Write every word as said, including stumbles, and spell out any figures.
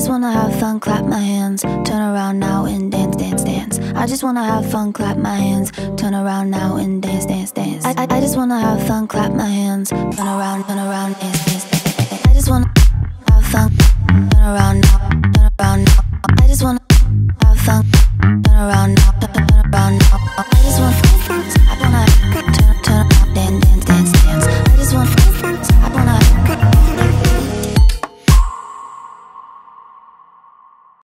just wanna have fun, clap my hands, turn around now and dance, dance, dance. I just wanna have fun, clap my hands, turn around now and dance, dance, dance. I, I, I just wanna have fun, clap my hands, turn around, turn around.